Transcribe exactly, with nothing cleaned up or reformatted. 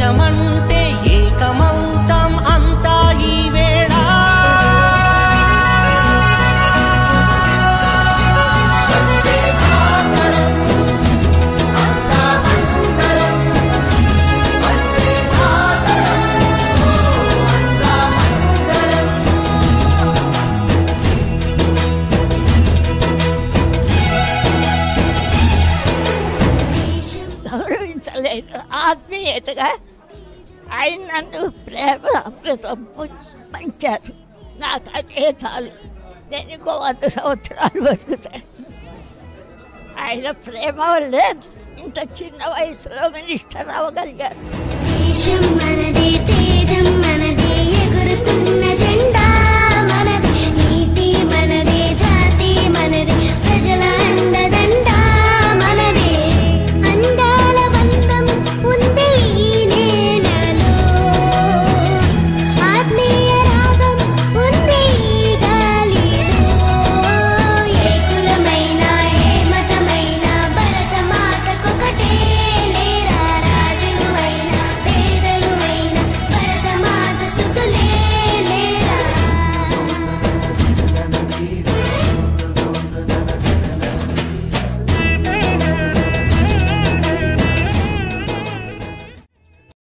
దేశమంటే ఏకమౌతాం అంతా ఈ వేళ. గౌరవించలేదు ఆత్మీయతగా ఆయన నన్ను ప్రేమ అమృతం పంచారు. నాకు అదే చాలు, నేను ఇంకో వంద సంవత్సరాలు బతుకుతాను. ఆయన ప్రేమ వల్లే ఇంత చిన్న వయసులో మినిస్టర్ అవ్వగలిగారు.